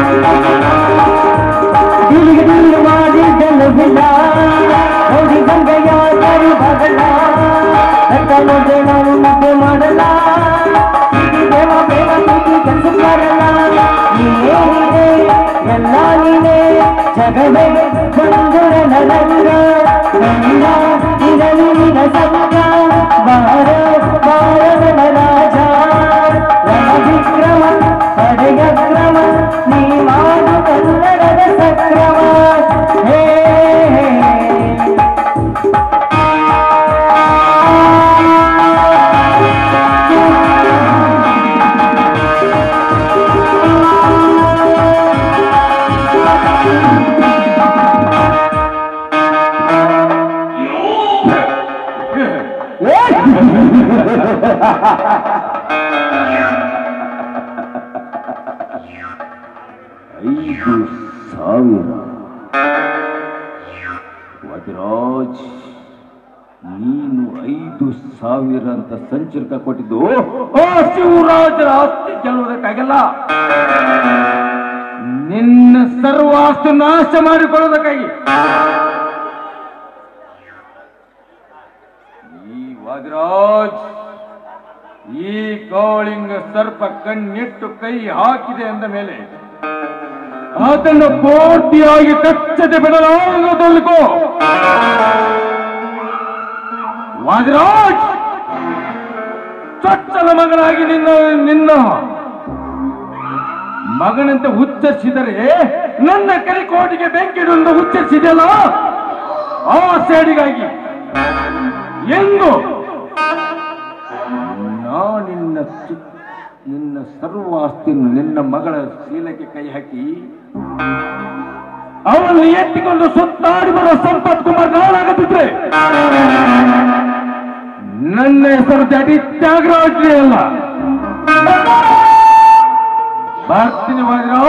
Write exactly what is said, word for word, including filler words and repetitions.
दिल दिल मारी जल बिला थोड़ी गंगया करी भगला कलो देना उनके मरला देवा देवा तुझी कस करला नीने नीने यल्ला नीने जगवे बंदुर नरंग नंगा निरल निर संगा बार बार राजा रण विक्रम खड्गक्रम नीवानु कन्नडद सक्रम हे ಐದು ಸಾವಿರ ವಜ್ರಾಜ್ ನೀನು ಐದು ಸಾವಿರ ಅಂತ ಸಂಚರ್ಕ ಕೊಟ್ಟಿದ್ದು ಆ ಶಿವರಾಜರ ಆಸ್ತಿ ಗೆಲ್ಲುವುದಕ್ಕಾಗಲ್ಲ, ನಿನ್ನ ಸರ್ವ ಆಸ್ತಿ ನಾಶ ಮಾಡಿಕೊಳ್ಳುವುದಕ್ಕಾಗಿ. ಈ ವಜ್ರಾಜ್ ಈ ಕಾಳಿಂಗ ಸರ್ಪ ಕಣ್ಣಿಟ್ಟು ಕೈ ಹಾಕಿದೆ ಅಂದ ಮೇಲೆ ಅದನ್ನು ಪೂರ್ತಿಯಾಗಿ ಕಚ್ಚದೆ ಬಿಡಲಾರದು ತಿಳ್ಕೋ. ವಾಜರಾಜ್ ಚೊಚ್ಚಲ ಮಗನಾಗಿ ನಿನ್ನ ನಿನ್ನ ಮಗನಂತೆ ಉಚ್ಚರಿಸಿದರೆ ನನ್ನ ಕರಿಕೋಟಿಗೆ ಬೆಂಕಿಡುವಂತ ಉಚ್ಚರಿಸಿದೆಯಲ್ಲ, ಆ ಸೇಡಿಗಾಗಿ ಎಂದು ನಾನಿನ್ನ ನಿನ್ನ ಸರ್ವ ಆಸ್ತಿಯನ್ನು ನಿನ್ನ ಮಗಳ ಶೀಲಕ್ಕೆ ಕೈ ಹಾಕಿ ಅವನು ಎತ್ತಿಕೊಂಡು ಸುತ್ತಾಡಿ ಬರೋ ಸಂಪತ್ ಕುಮಾರ್ ನಾನಾಗದಿದ್ರೆ ನನ್ನ ಹೆಸರು ದಾಟಿ ತ್ಯಾಗರಾಜ್ರಿ ಅಲ್ಲ. ಬರ್ತೀನಿ ವಾಜರಾಜ್.